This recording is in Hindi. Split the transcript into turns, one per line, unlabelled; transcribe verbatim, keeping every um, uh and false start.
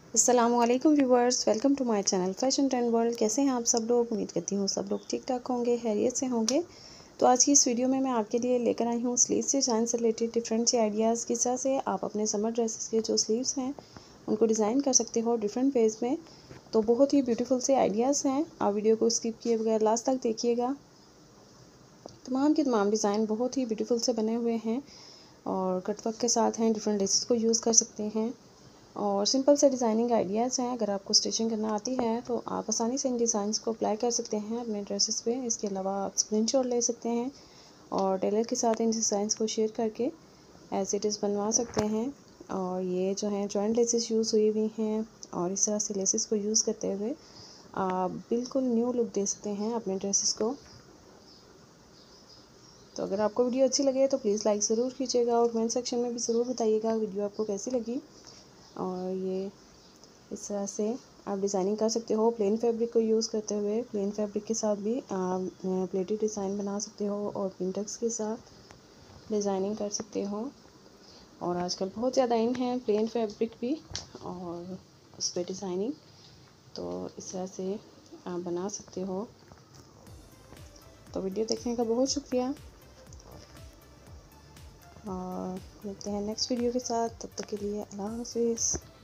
अस्सलामुअलैकुम viewers, welcome to my channel fashion trend world. कैसे हैं आप सब लोग? उम्मीद करती हूँ सब लोग ठीक ठाक होंगे, खैरियत से होंगे। तो आज की इस वीडियो में मैं आपके लिए लेकर आई हूँ स्लीव्स डिज़ाइन से रिलेटेड डिफरेंट से आइडियाज़। किस तरह से आप अपने समर ड्रेसेस के जो स्लीव्स हैं उनको डिज़ाइन कर सकते हो डिफरेंट वेज में। तो बहुत ही ब्यूटीफुल से आइडियाज़ हैं। आप वीडियो को स्किप किए बगैर लास्ट तक देखिएगा। तमाम के तमाम डिज़ाइन बहुत ही ब्यूटीफुल से बने हुए हैं और कटवर्क के साथ हैं। डिफरेंट लेसेस को यूज़ कर सकते हैं और सिंपल से डिज़ाइनिंग आइडियाज़ हैं। अगर आपको स्टिचिंग करना आती है तो आप आसानी से इन डिज़ाइंस को अप्लाई कर सकते हैं अपने ड्रेसेस पे। इसके अलावा आप स्क्रीनशॉट ले सकते हैं और टेलर के साथ इन डिज़ाइंस को शेयर करके एज इट इज़ बनवा सकते हैं। और ये जो हैं जॉइंट लेसेस यूज़ हुई हुई हैं और इस तरह से लेसेस को यूज़ करते हुए आप बिल्कुल न्यू लुक दे सकते हैं अपने ड्रेसेस को। तो अगर आपको वीडियो अच्छी लगे तो प्लीज़ लाइक ज़रूर कीजिएगा और कमेंट सेक्शन में भी ज़रूर बताइएगा वीडियो आपको कैसी लगी। और ये इस तरह से आप डिज़ाइनिंग कर सकते हो प्लेन फैब्रिक को यूज़ करते हुए। प्लेन फैब्रिक के साथ भी आप प्लेटेड डिज़ाइन बना सकते हो और पिंटक्स के साथ डिज़ाइनिंग कर सकते हो। और आजकल बहुत ज़्यादा इन है प्लेन फैब्रिक भी और उस पर डिज़ाइनिंग। तो इस तरह से आप बना सकते हो। तो वीडियो देखने का बहुत शुक्रिया और मिलते हैं नेक्स्ट वीडियो के साथ। तब तक के लिए अल्लाह हाफिज़।